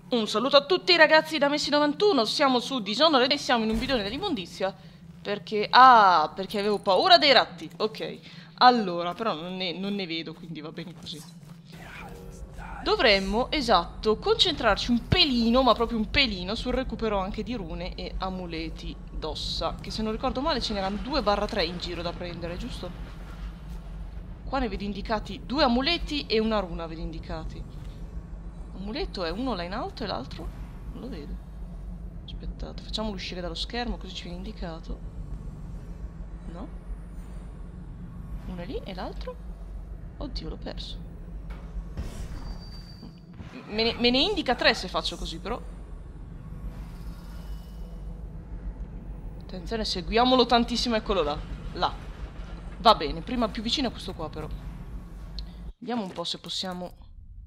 Un saluto a tutti ragazzi da Messi91, siamo su Dishonored e siamo in un video dell'immondizia. Perché... ah, perché avevo paura dei ratti, ok. Allora, però non ne vedo, quindi va bene così. Dovremmo, esatto, concentrarci un pelino, ma proprio un pelino, sul recupero anche di rune e amuleti d'ossa. Che se non ricordo male ce n'erano 2/3 in giro da prendere, giusto? Qua ne vedo indicati 2 amuleti e una runa vedo indicati. Amuleto è uno là in alto e l'altro non lo vedo. Aspettate, facciamolo uscire dallo schermo così ci viene indicato. No? Uno è lì e l'altro? Oddio, l'ho perso. Me ne indica 3 se faccio così, però. Attenzione, seguiamolo tantissimo, eccolo là. Là. Va bene, prima più vicino a questo qua, però. Vediamo un po' se possiamo...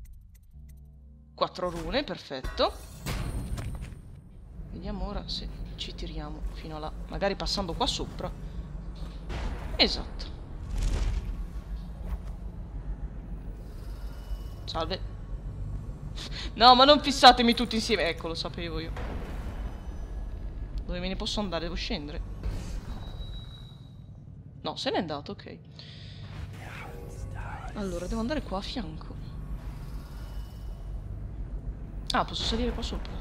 4 rune, perfetto. Vediamo ora se ci tiriamo fino a là. Magari passando qua sopra. Esatto. Salve. No, ma non fissatemi tutti insieme. Ecco, lo sapevo io. Dove me ne posso andare? Devo scendere. No, se n'è andato, ok. Allora, devo andare qua a fianco. Ah, posso salire qua sopra.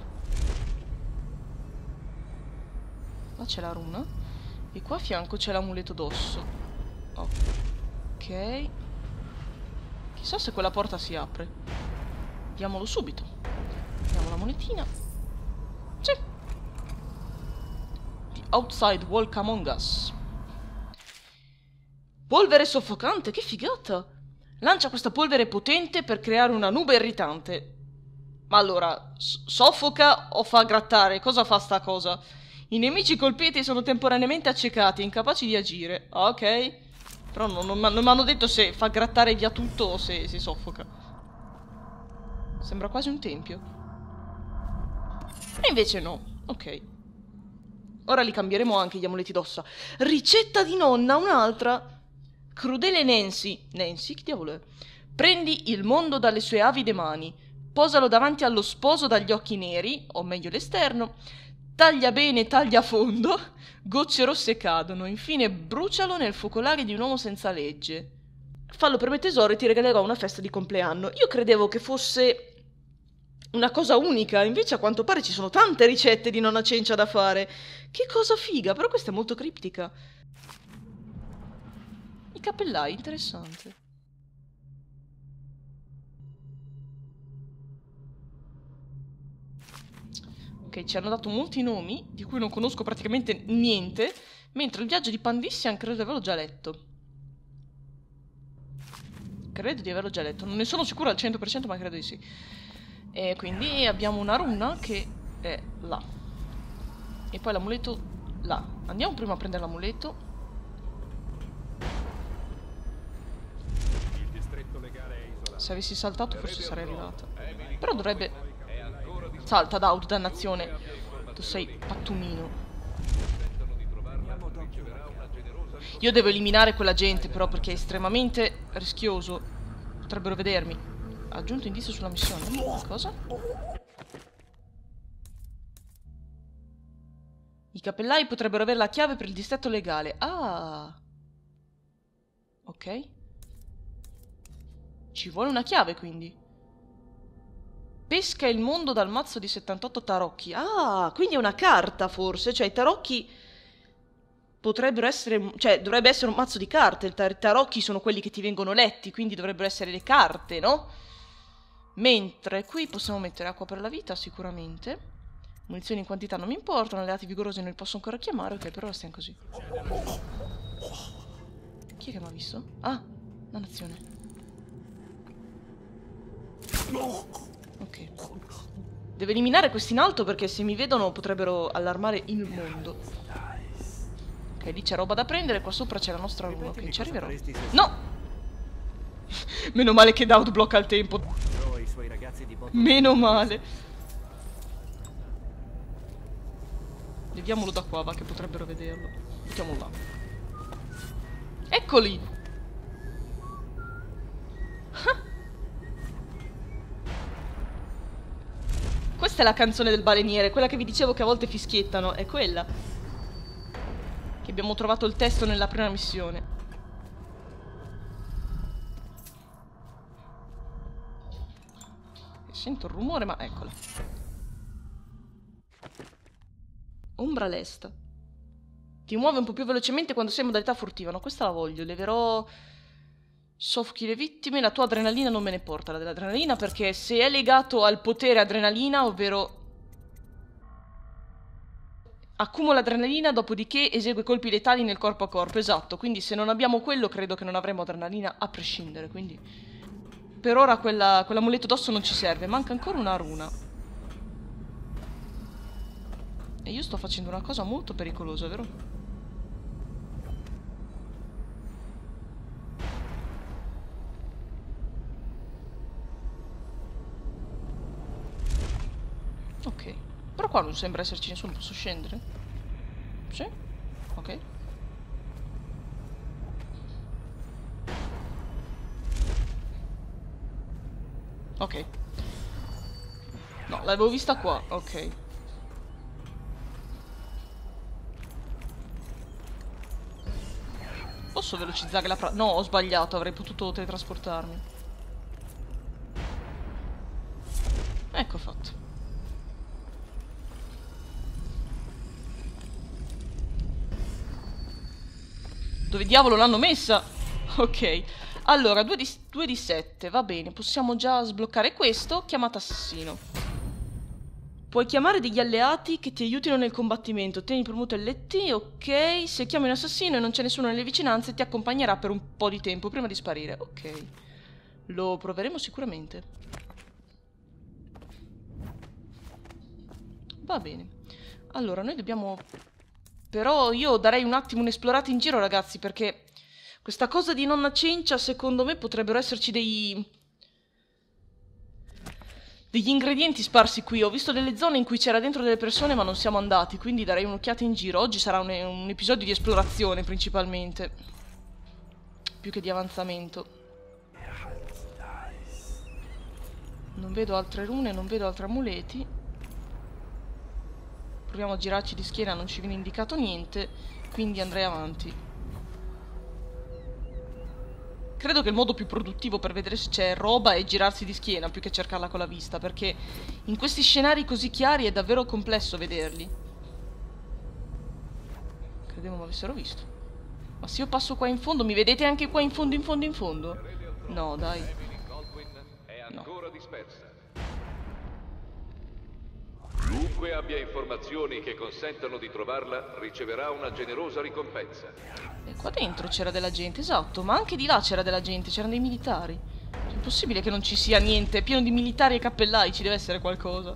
Là c'è la runa. E qua a fianco c'è l'amuleto d'osso. Ok. Chissà se quella porta si apre. Diamolo subito. Diamo la monetina. Sì. The outside walk among us. Polvere soffocante, che figata! Lancia questa polvere potente per creare una nube irritante. Ma allora, soffoca o fa grattare? Cosa fa sta cosa? I nemici colpiti sono temporaneamente accecati, incapaci di agire. Ok. Però non mi hanno detto se fa grattare via tutto o se soffoca. Sembra quasi un tempio. E invece no. Ok. Ora li cambieremo anche gli amuleti d'ossa. Ricetta di nonna, un'altra. Crudele Nancy. Nancy? Che diavolo è? Prendi il mondo dalle sue avide mani. Posalo davanti allo sposo dagli occhi neri, o meglio l'esterno, taglia bene, taglia a fondo, gocce rosse cadono, infine brucialo nel focolare di un uomo senza legge. Fallo per me tesoro e ti regalerò una festa di compleanno. Io credevo che fosse una cosa unica, invece a quanto pare ci sono tante ricette di nonna Cencia da fare. Che cosa figa, però questa è molto criptica. I cappellai, interessante. Ok, ci hanno dato molti nomi, di cui non conosco praticamente niente, mentre il viaggio di Pandissian credo di averlo già letto. Credo di averlo già letto, non ne sono sicura al 100%, ma credo di sì. E quindi abbiamo una runa che è là. E poi l'amuleto là. Andiamo prima a prendere l'amuleto. Se avessi saltato forse sarei arrivata. Però dovrebbe... Salta, Daud, dannazione. Tu sei pattumino. Io devo eliminare quella gente, però, perché è estremamente rischioso. Potrebbero vedermi. Aggiunto indizio sulla missione. Cosa? I cappellai potrebbero avere la chiave per il distretto legale. Ah. Ok. Ci vuole una chiave, quindi. Pesca il mondo dal mazzo di 78 tarocchi. Ah, quindi è una carta forse. Cioè i tarocchi potrebbero essere... Cioè dovrebbe essere un mazzo di carte. I tarocchi sono quelli che ti vengono letti, quindi dovrebbero essere le carte, no? Mentre qui possiamo mettere acqua per la vita sicuramente. Munizioni in quantità non mi importano. Alleati vigorosi non li posso ancora chiamare. Ok, per ora stiamo così. Chi è che mi ha visto? Ah, dannazione. Ok. Devo eliminare questi in alto perché se mi vedono potrebbero allarmare il mondo. Ok, lì c'è roba da prendere. Qua sopra c'è la nostra runa. Ok, ci arriverò. No! Meno male che Daud blocca il tempo. Meno male. Vediamolo da qua, va, che potrebbero vederlo. Mettiamolo là. Eccoli! questa è la canzone del baleniere, quella che vi dicevo che a volte fischiettano, è quella. Che abbiamo trovato il testo nella prima missione. Sento il rumore, ma eccola. Ombra lesta. Ti muove un po' più velocemente quando sei in modalità furtiva. No, questa la voglio. Leverò... Soffochi le vittime. La tua adrenalina non me ne porta, la dell'adrenalina, perché se è legato al potere adrenalina, ovvero... accumula adrenalina, dopodiché esegue colpi letali nel corpo a corpo. Esatto, quindi se non abbiamo quello, credo che non avremo adrenalina a prescindere, quindi... Per ora quell'amuleto d'osso non ci serve. Manca ancora una runa. E io sto facendo una cosa molto pericolosa, vero? Ok. Però qua non sembra esserci nessuno. Posso scendere? Sì? Ok. Ok. No, l'avevo vista qua. Ok. Posso velocizzare la No, ho sbagliato. Avrei potuto teletrasportarmi. Ecco fatto. Dove diavolo l'hanno messa? Ok. Allora, 2 di 7, va bene. Possiamo già sbloccare questo. Chiamata assassino. Puoi chiamare degli alleati che ti aiutino nel combattimento. Tieni premuto LT, ok. Se chiami un assassino e non c'è nessuno nelle vicinanze, ti accompagnerà per un po' di tempo prima di sparire. Ok. Lo proveremo sicuramente. Va bene. Allora, noi dobbiamo... Però io darei un attimo un'esplorata in giro, ragazzi, perché questa cosa di nonna Cencia, secondo me, potrebbero esserci degli ingredienti sparsi qui. Ho visto delle zone in cui c'era dentro delle persone, ma non siamo andati, quindi darei un'occhiata in giro. Oggi sarà un episodio di esplorazione, principalmente. Più che di avanzamento. Non vedo altre rune, non vedo altri amuleti. Proviamo a girarci di schiena, non ci viene indicato niente, quindi andrei avanti. Credo che il modo più produttivo per vedere se c'è roba è girarsi di schiena più che cercarla con la vista, perché in questi scenari così chiari è davvero complesso vederli. Credevo mi avessero visto. Ma se io passo qua in fondo, mi vedete anche qua in fondo, in fondo, in fondo? No, dai. No. Chiunque abbia informazioni che consentano di trovarla riceverà una generosa ricompensa. E qua dentro c'era della gente, esatto, ma anche di là c'era della gente, c'erano dei militari. È impossibile che non ci sia niente, è pieno di militari e cappellai, ci deve essere qualcosa.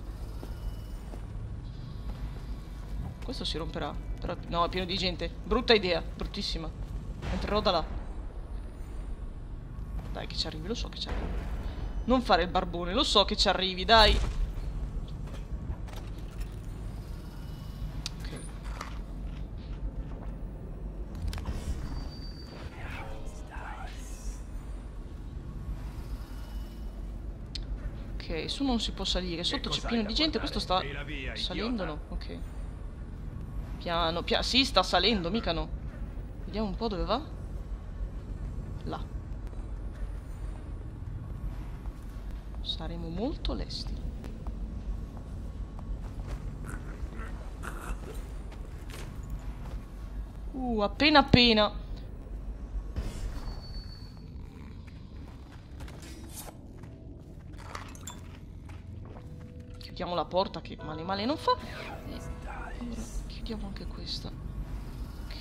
Questo si romperà, però no, è pieno di gente. Brutta idea, bruttissima. Entrerò da là. Dai che ci arrivi, lo so che ci arrivi. Non fare il barbone, lo so che ci arrivi, dai. Ok, su non si può salire, sotto c'è pieno di gente, questo sta salendo, no? Ok. Piano, piano, sì, sta salendo, mica no. Vediamo un po' dove va. Là. Saremo molto lesti. Appena appena. Chiudiamo la porta che male male non fa. E ora chiudiamo anche questa. Ok.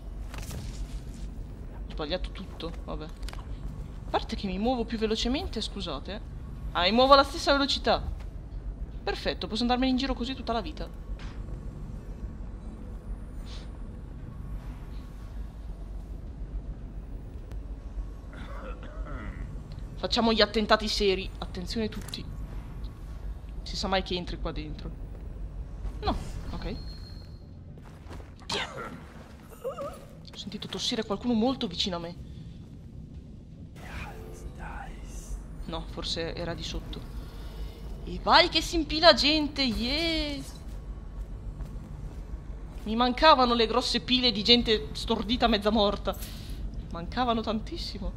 Ho sbagliato tutto, vabbè. A parte che mi muovo più velocemente, scusate. Ah, mi muovo alla stessa velocità. Perfetto, posso andarmene in giro così tutta la vita. Facciamo gli attentati seri. Attenzione tutti. Si sa mai che entri qua dentro. No, ok. Ho sentito tossire qualcuno molto vicino a me. No, forse era di sotto. E vai che si impila gente, yeah! Mi mancavano le grosse pile di gente stordita mezza morta. Mancavano tantissimo.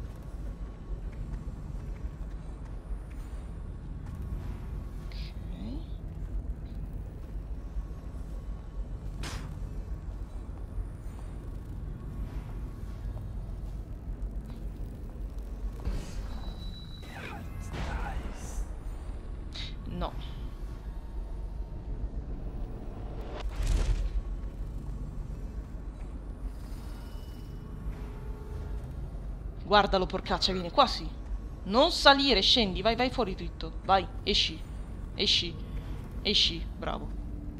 No. Guardalo, porcaccia, vieni qua, sì. Non salire, scendi, vai, vai fuori dritto. Vai, esci. Esci. Esci, bravo.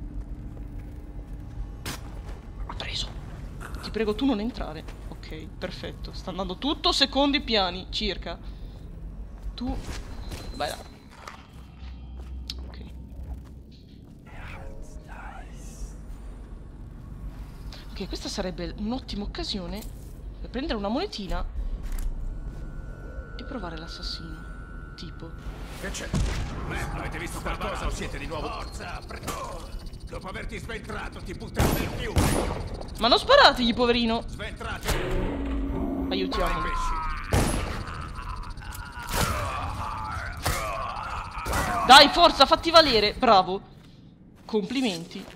Ha preso. Ti prego tu non entrare. Ok, perfetto. Sta andando tutto secondi piani, circa. Tu... vai là. Ok, questa sarebbe un'ottima occasione per prendere una monetina e provare l'assassino. Tipo. Che c'è? Avete visto qualcosa o siete di nuovo? Forza, dopo averti sventrato ti butterò nel fiume. Ma non sparategli, poverino. Sventrate. Aiutiamo. Dai, forza, fatti valere. Bravo. Complimenti.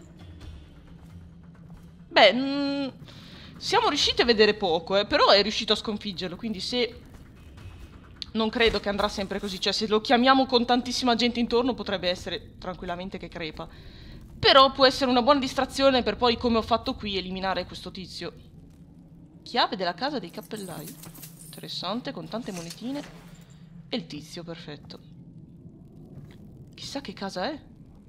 Beh, siamo riusciti a vedere poco, però è riuscito a sconfiggerlo, quindi se... non credo che andrà sempre così, cioè se lo chiamiamo con tantissima gente intorno potrebbe essere tranquillamente che crepa. Però può essere una buona distrazione per poi, come ho fatto qui, eliminare questo tizio. Chiave della casa dei cappellai. Interessante, con tante monetine. E il tizio, perfetto. Chissà che casa è.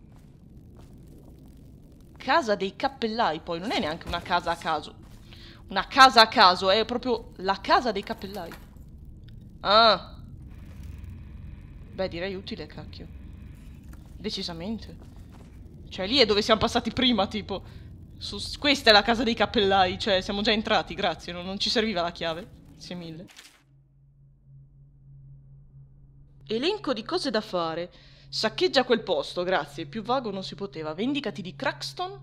Casa dei cappellai, poi non è neanche una casa a caso. Una casa a caso, è proprio la casa dei cappellai. Ah. Beh, direi utile, cacchio. Decisamente. Cioè, lì è dove siamo passati prima, tipo. Questa è la casa dei cappellai, cioè, siamo già entrati, grazie, non ci serviva la chiave. Grazie mille. Elenco di cose da fare. Saccheggia quel posto, grazie. Più vago non si poteva. Vendicati di Crackston.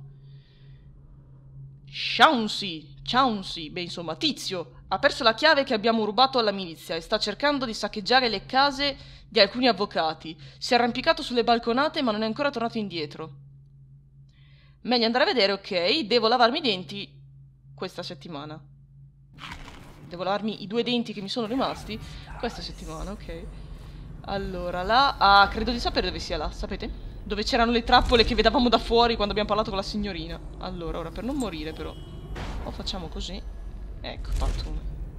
Chauncey. Beh, insomma, tizio. Ha perso la chiave che abbiamo rubato alla milizia e sta cercando di saccheggiare le case di alcuni avvocati. Si è arrampicato sulle balconate ma non è ancora tornato indietro. Meglio andare a vedere, ok. Devo lavarmi i denti questa settimana. Devo lavarmi i 2 denti che mi sono rimasti questa settimana, ok. Allora, là... ah, credo di sapere dove sia là, sapete? Dove c'erano le trappole che vedevamo da fuori quando abbiamo parlato con la signorina. Allora, ora, per non morire, però... o facciamo così. Ecco, fatto.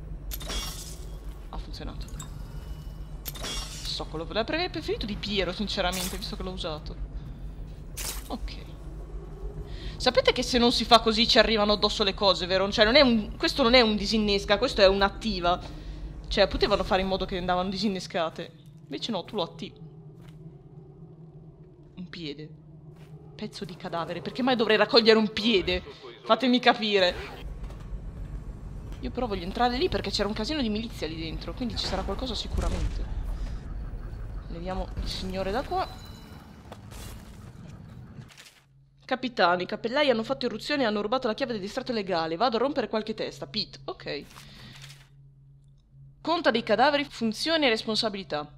Ha funzionato. Soccolo. L'avrei preferito di Piero, sinceramente, visto che l'ho usato. Ok. Sapete che se non si fa così ci arrivano addosso le cose, vero? Cioè, non è un... questo non è un disinnesca, questo è un'attiva. Cioè, potevano fare in modo che andavano disinnescate. Invece no, tu lo attivi. Un piede. Pezzo di cadavere. Perché mai dovrei raccogliere un piede? Fatemi capire. Io però voglio entrare lì perché c'era un casino di milizia lì dentro. Quindi ci sarà qualcosa sicuramente. Leviamo il signore da qua. Capitani, i cappellai hanno fatto irruzione e hanno rubato la chiave del distretto legale. Vado a rompere qualche testa. Pete, ok. Conta dei cadaveri, funzioni e responsabilità.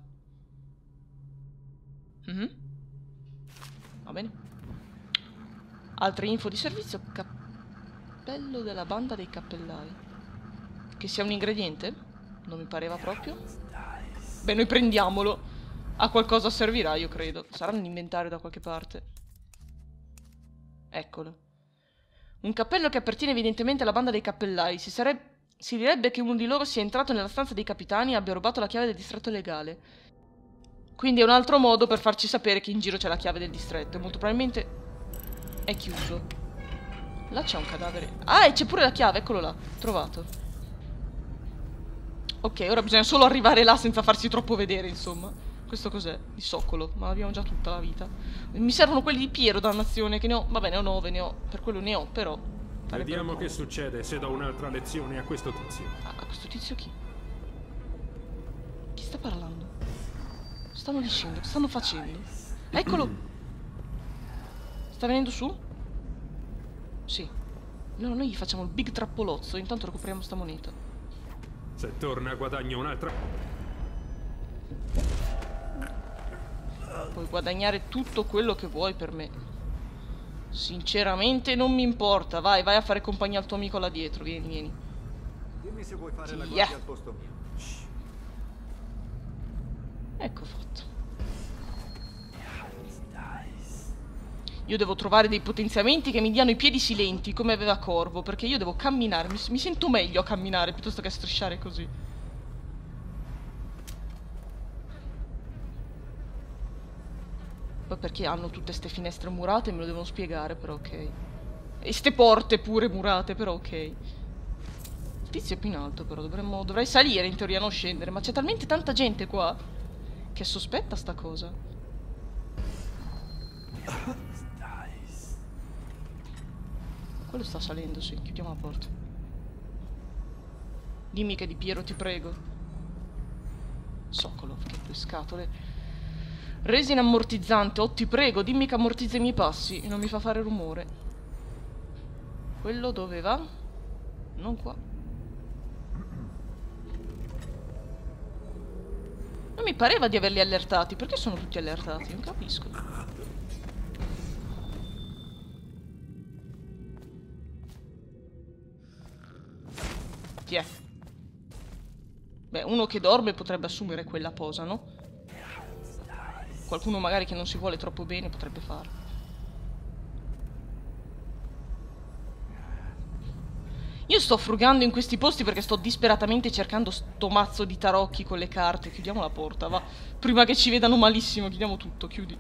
Va bene. Altre info di servizio. Cappello della banda dei cappellai. Che sia un ingrediente? Non mi pareva proprio. Beh, noi prendiamolo. A qualcosa servirà, io credo. Sarà nell'inventario da qualche parte. Eccolo. Un cappello che appartiene evidentemente alla banda dei cappellai. Si direbbe che uno di loro sia entrato nella stanza dei capitani e abbia rubato la chiave del distretto legale. Quindi è un altro modo per farci sapere che in giro c'è la chiave del distretto. Molto probabilmente è chiuso. Là c'è un cadavere. Ah, e c'è pure la chiave, eccolo là. Trovato. Ok, ora bisogna solo arrivare là senza farsi troppo vedere, insomma. Questo cos'è? Di Soccolo, ma l'abbiamo già tutta la vita. Mi servono quelli di Piero, dannazione, che ne ho... vabbè, ne ho 9, ne ho... per quello ne ho, però... Vediamo che succede se do un'altra lezione a questo tizio. A questo tizio chi? Chi sta parlando? stanno dicendo? Che stanno facendo? Eccolo! Sta venendo su? Sì. No, noi gli facciamo il big trappolozzo. Intanto recuperiamo sta moneta. Se torna guadagno un'altra... Puoi guadagnare tutto quello che vuoi per me. Sinceramente non mi importa. Vai a fare compagnia al tuo amico là dietro. Vieni. Dimmi se vuoi fare la guardia al posto mio. Ecco fatto. Io devo trovare dei potenziamenti che mi diano i piedi silenti, come aveva Corvo, perché io devo camminare. Mi sento meglio a camminare piuttosto che a strisciare così. Poi perché hanno tutte ste finestre murate me lo devono spiegare, però ok. E ste porte pure murate, però ok. Il tizio è più in alto, però dovrei salire in teoria, non scendere. Ma c'è talmente tanta gente qua che sospetta sta cosa. Quello sta salendo, sì. Chiudiamo la porta. Dimmi che è di Piero, ti prego. Sokolov, che due scatole. Resina ammortizzante, oh ti prego, dimmi che ammortizza i miei passi e non mi fa fare rumore. Quello dove va? Non qua. Non mi pareva di averli allertati. Perché sono tutti allertati? Non capisco. Chi è? Beh, uno che dorme potrebbe assumere quella posa, no? Qualcuno magari che non si vuole troppo bene potrebbe farlo. Io sto frugando in questi posti perché sto disperatamente cercando sto mazzo di tarocchi con le carte. Chiudiamo la porta, va. Prima che ci vedano malissimo, chiudiamo tutto, chiudi.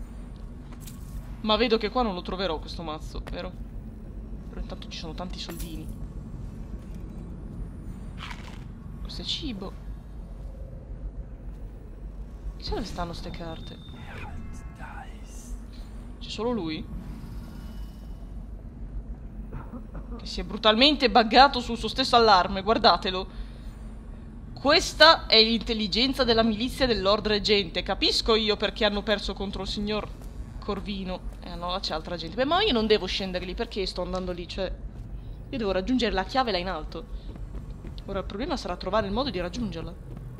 Ma vedo che qua non lo troverò questo mazzo, vero? Però intanto ci sono tanti soldini. Questo è cibo. Chissà dove stanno ste carte. C'è solo lui? Che si è brutalmente buggato sul suo stesso allarme, guardatelo. Questa è l'intelligenza della milizia del Lord Reggente. Capisco io perché hanno perso contro il signor Corvino. No, là c'è altra gente. Beh, ma io non devo scendere lì, perché sto andando lì? Cioè, io devo raggiungere la chiave là in alto. Ora il problema sarà trovare il modo di raggiungerla.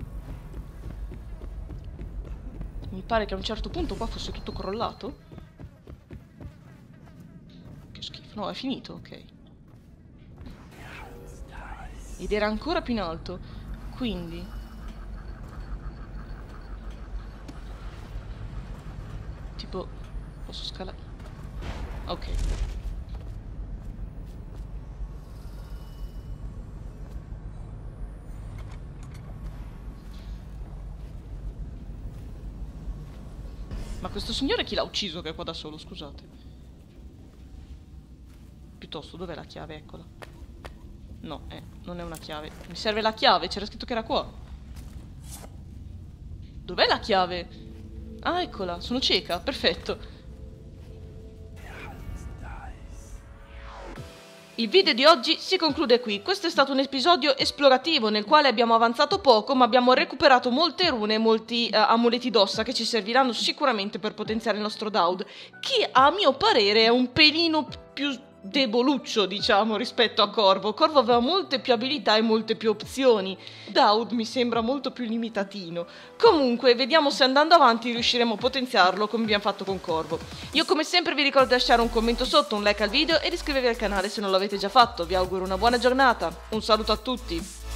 Mi pare che a un certo punto qua fosse tutto crollato. Che schifo. No, è finito, ok. Ed era ancora più in alto. Quindi tipo posso scalare. Ok. Ma questo signore chi l'ha ucciso che è qua da solo, scusate? Piuttosto, dov'è la chiave? Eccola. No, non è una chiave. Mi serve la chiave, c'era scritto che era qua. Dov'è la chiave? Ah, eccola, sono cieca, perfetto. Il video di oggi si conclude qui. Questo è stato un episodio esplorativo nel quale abbiamo avanzato poco, ma abbiamo recuperato molte rune e molti amuleti d'ossa che ci serviranno sicuramente per potenziare il nostro Daud, che a mio parere è un pelino più deboluccio, diciamo, rispetto a Corvo. Corvo aveva molte più abilità e molte più opzioni. Daud mi sembra molto più limitatino. Comunque, vediamo se andando avanti riusciremo a potenziarlo come abbiamo fatto con Corvo. Io come sempre vi ricordo di lasciare un commento sotto, un like al video e di iscrivervi al canale se non l'avete già fatto. Vi auguro una buona giornata. Un saluto a tutti.